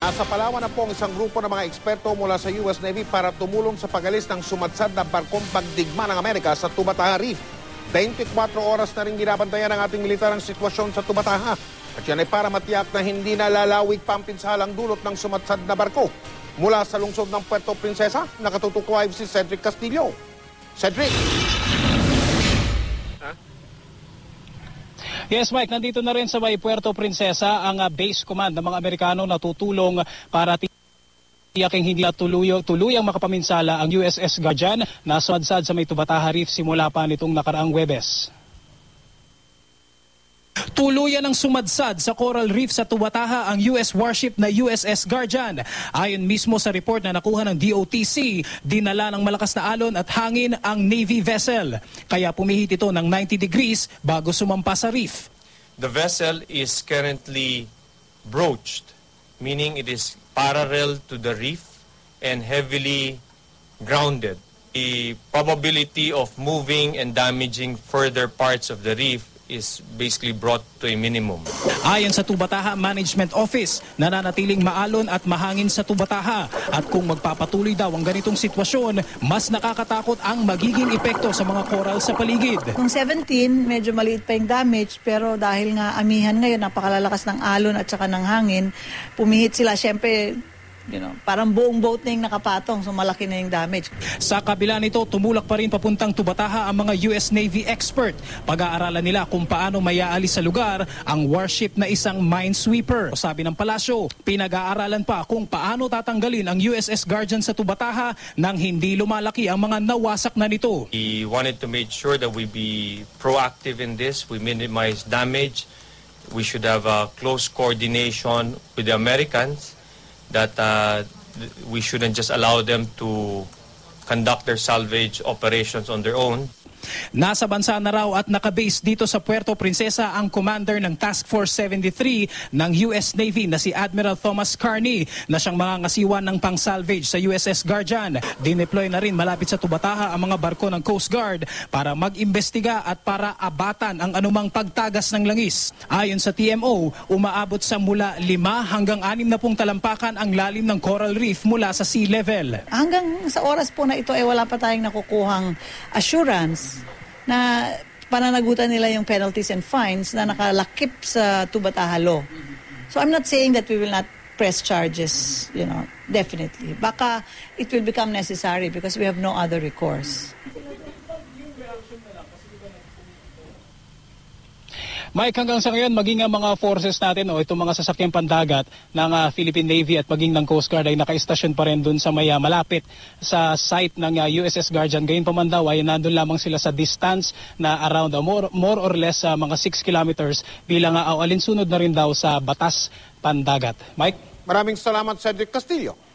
Nasa Palawan na po ang isang grupo ng mga eksperto mula sa US Navy para tumulong sa pag-alis ng sumadsad na barkong pagdigma ng Amerika sa Tubataha Reef. 24 oras na rin binabantayan ng ating militar ang sitwasyon sa Tubataha. At yan ay para matiyak na hindi nalalawig pa ang pinsalang dulot ng sumadsad na barko. Mula sa lungsod ng Puerto Princesa, nakatutok live si Cedric Castillo. Cedric! Yes, Mike, nandito na rin sa may Puerto Princesa ang base command ng mga Amerikano na tutulong para tiyaking hindi tuluyang makapaminsala ang USS Guardian na sumadsad sa may Tubataha Reef simula pa nitong nakaraang Huwebes. Tuluyan ang sumadsad sa Coral Reef sa Tubataha ang US warship na USS Guardian. Ayon mismo sa report na nakuha ng DOTC, dinala ng malakas na alon at hangin ang Navy vessel. Kaya pumihit ito ng 90 degrees bago sumampa sa reef. The vessel is currently broached, meaning it is parallel to the reef and heavily grounded. The probability of moving and damaging further parts of the reef is basically brought to a minimum. Ayon sa Tubataha Management Office, nananatiling maalon at mahangin sa Tubataha. At kung magpapatuloy daw ang ganitong sitwasyon, mas nakakatakot ang magiging epekto sa mga coral sa paligid. Kung 17, medyo maliit pa yung damage, pero dahil nga amihan ngayon, napakalalakas ng alon at saka ng hangin, pumihit sila. Siyempre, parang buong boat na yung nakapatong, so malaki na yung damage. Sa kabila nito, tumulak pa rin papuntang Tubataha ang mga US Navy expert. Pag-aaralan nila kung paano mayaalis sa lugar ang warship na isang minesweeper. Sabi ng palasyo, pinag-aaralan pa kung paano tatanggalin ang USS Guardian sa Tubataha nang hindi lumalaki ang mga nawasak na nito. We wanted to make sure that we be proactive in this. We minimize damage. We should have a close coordination with the Americans. That we shouldn't just allow them to conduct their salvage operations on their own. Nasa bansa na raw at nakabase dito sa Puerto Princesa ang commander ng Task Force 73 ng US Navy na si Admiral Thomas Carney na siyang mangangasiwa ng pang-salvage sa USS Guardian. Dineploy na rin malapit sa Tubataha ang mga barko ng Coast Guard para mag-imbestiga at para abatan ang anumang pagtagas ng langis. Ayon sa TMO, umaabot sa mula 5 hanggang 60 talampakan ang lalim ng Coral Reef mula sa sea level. Hanggang sa oras po na ito ay wala pa tayong nakukuhang assurance na pananagutan nila yung penalties and fines na nakalakip sa Tubataha law. So I'm not saying that we will not press charges, definitely. Baka it will become necessary because we have no other recourse. Mike, hanggang sa ngayon, maging ang mga forces natin o itong mga sasakyang pandagat ng Philippine Navy at maging ng Coast Guard ay naka-estasyon pa rin dun sa may malapit sa site ng USS Guardian. Gayon pa man daw ay nandun lamang sila sa distance na around more or less mga 6 kilometers bilang alinsunod na rin daw sa batas pandagat. Mike? Maraming salamat, Cedric Castillo.